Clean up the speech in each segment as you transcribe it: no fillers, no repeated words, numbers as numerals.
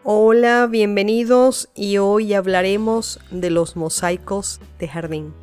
Hola, bienvenidos y hoy hablaremos de los mosaicos de jardín.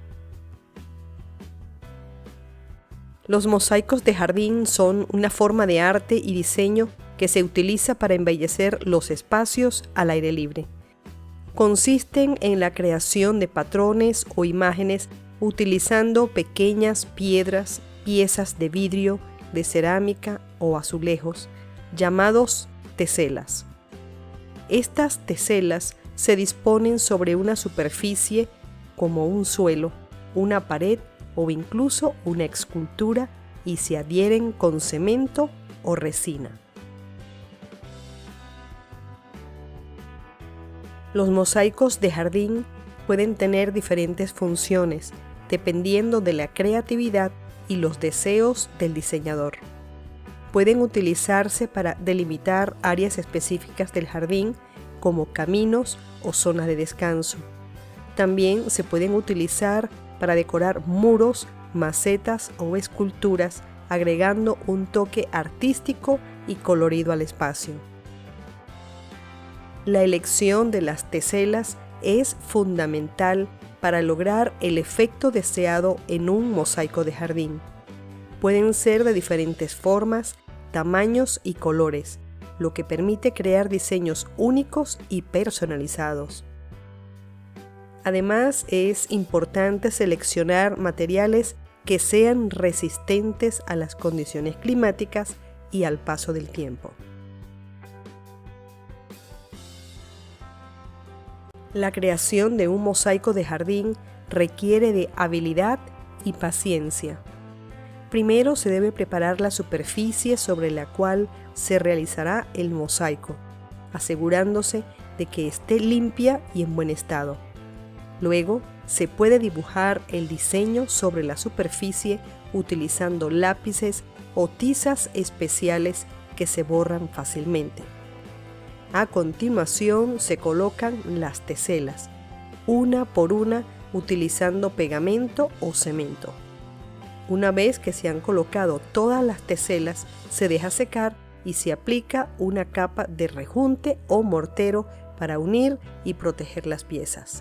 Los mosaicos de jardín son una forma de arte y diseño que se utiliza para embellecer los espacios al aire libre. Consisten en la creación de patrones o imágenes utilizando pequeñas piedras, piezas de vidrio, de cerámica o azulejos, llamados teselas. Estas teselas se disponen sobre una superficie como un suelo, una pared o incluso una escultura y se adhieren con cemento o resina. Los mosaicos de jardín pueden tener diferentes funciones dependiendo de la creatividad y los deseos del diseñador. Pueden utilizarse para delimitar áreas específicas del jardín como caminos o zonas de descanso. También se pueden utilizar para decorar muros, macetas o esculturas, agregando un toque artístico y colorido al espacio. La elección de las teselas es fundamental para lograr el efecto deseado en un mosaico de jardín. Pueden ser de diferentes formas, tamaños y colores, lo que permite crear diseños únicos y personalizados. Además, es importante seleccionar materiales que sean resistentes a las condiciones climáticas y al paso del tiempo. La creación de un mosaico de jardín requiere de habilidad y paciencia. Primero se debe preparar la superficie sobre la cual se realizará el mosaico, asegurándose de que esté limpia y en buen estado. Luego se puede dibujar el diseño sobre la superficie utilizando lápices o tizas especiales que se borran fácilmente. A continuación se colocan las teselas, una por una utilizando pegamento o cemento. Una vez que se han colocado todas las teselas, se deja secar y se aplica una capa de rejunte o mortero para unir y proteger las piezas.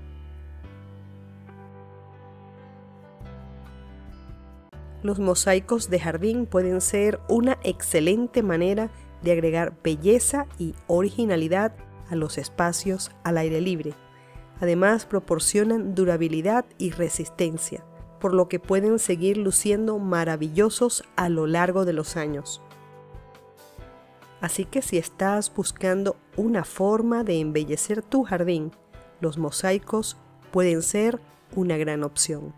Los mosaicos de jardín pueden ser una excelente manera de agregar belleza y originalidad a los espacios al aire libre. Además, proporcionan durabilidad y resistencia, por lo que pueden seguir luciendo maravillosos a lo largo de los años. Así que si estás buscando una forma de embellecer tu jardín, los mosaicos pueden ser una gran opción.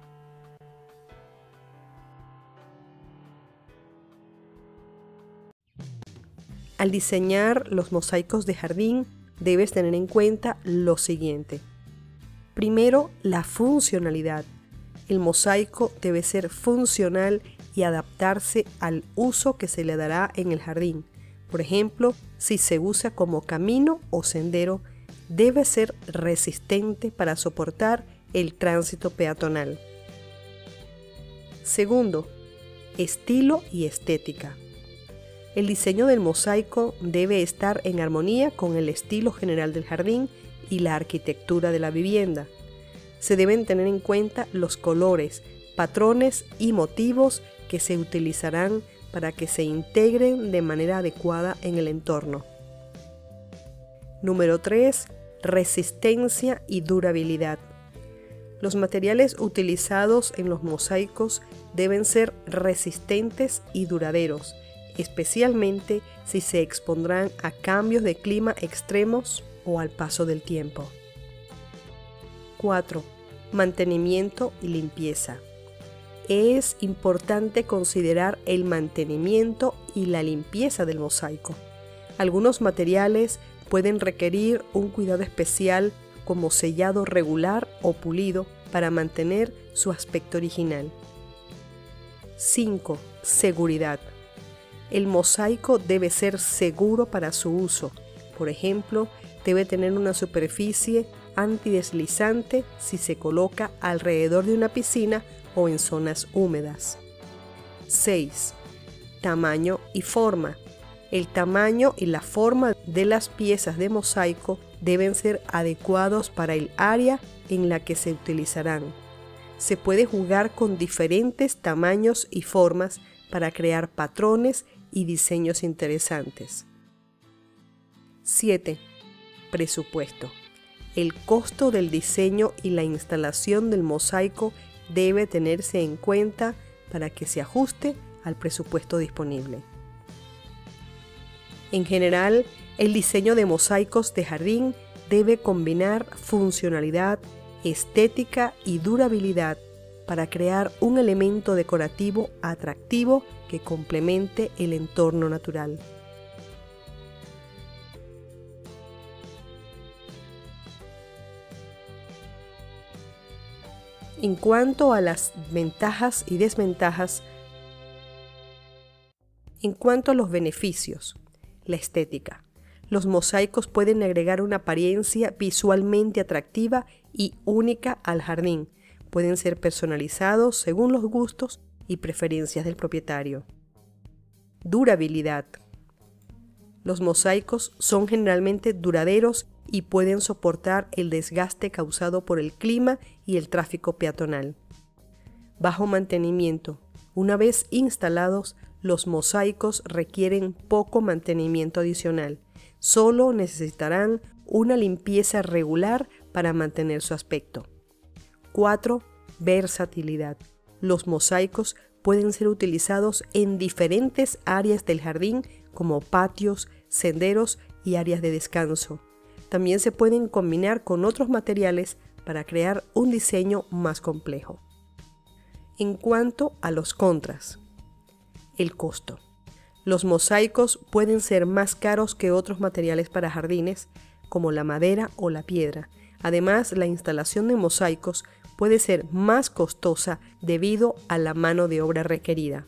Al diseñar los mosaicos de jardín, debes tener en cuenta lo siguiente. Primero, la funcionalidad. El mosaico debe ser funcional y adaptarse al uso que se le dará en el jardín. Por ejemplo, si se usa como camino o sendero, debe ser resistente para soportar el tránsito peatonal. Segundo, estilo y estética. El diseño del mosaico debe estar en armonía con el estilo general del jardín y la arquitectura de la vivienda. Se deben tener en cuenta los colores, patrones y motivos que se utilizarán para que se integren de manera adecuada en el entorno. Número 3. Resistencia y durabilidad. Los materiales utilizados en los mosaicos deben ser resistentes y duraderos, especialmente si se expondrán a cambios de clima extremos o al paso del tiempo. 4. Mantenimiento y limpieza. Es importante considerar el mantenimiento y la limpieza del mosaico. Algunos materiales pueden requerir un cuidado especial como sellado regular o pulido para mantener su aspecto original. 5. Seguridad. El mosaico debe ser seguro para su uso. Por ejemplo, debe tener una superficie antideslizante si se coloca alrededor de una piscina o en zonas húmedas. 6. Tamaño y forma. El tamaño y la forma de las piezas de mosaico deben ser adecuados para el área en la que se utilizarán. Se puede jugar con diferentes tamaños y formas para crear patrones y diseños interesantes. 7. Presupuesto. El costo del diseño y la instalación del mosaico debe tenerse en cuenta para que se ajuste al presupuesto disponible. En general, el diseño de mosaicos de jardín debe combinar funcionalidad, estética y durabilidad para crear un elemento decorativo atractivo que complemente el entorno natural. En cuanto a las ventajas y desventajas, en cuanto a los beneficios, la estética. Los mosaicos pueden agregar una apariencia visualmente atractiva y única al jardín. Pueden ser personalizados según los gustos y preferencias del propietario. Durabilidad. Los mosaicos son generalmente duraderos y pueden soportar el desgaste causado por el clima y el tráfico peatonal. Bajo mantenimiento. Una vez instalados, los mosaicos requieren poco mantenimiento adicional. Solo necesitarán una limpieza regular para mantener su aspecto. 4. Versatilidad. Los mosaicos pueden ser utilizados en diferentes áreas del jardín como patios, senderos y áreas de descanso. También se pueden combinar con otros materiales para crear un diseño más complejo. En cuanto a los contras, el costo. Los mosaicos pueden ser más caros que otros materiales para jardines, como la madera o la piedra. Además, la instalación de mosaicos puede ser más costosa debido a la mano de obra requerida.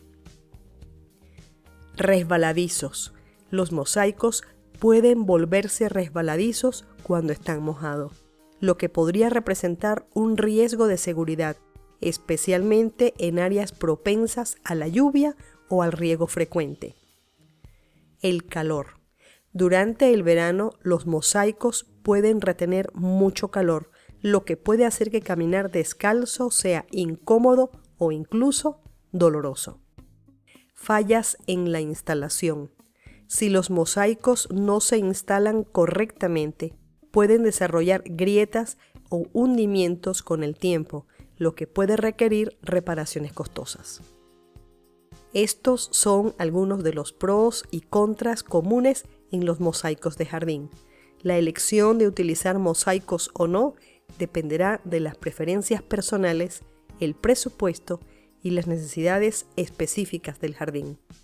Resbaladizos. Los mosaicos pueden volverse resbaladizos cuando están mojados, lo que podría representar un riesgo de seguridad, especialmente en áreas propensas a la lluvia o al riego frecuente. El calor. Durante el verano, los mosaicos pueden retener mucho calor, lo que puede hacer que caminar descalzo sea incómodo o incluso doloroso. Fallas en la instalación. Si los mosaicos no se instalan correctamente, pueden desarrollar grietas o hundimientos con el tiempo, lo que puede requerir reparaciones costosas. Estos son algunos de los pros y contras comunes en los mosaicos de jardín. La elección de utilizar mosaicos o no dependerá de las preferencias personales, el presupuesto y las necesidades específicas del jardín.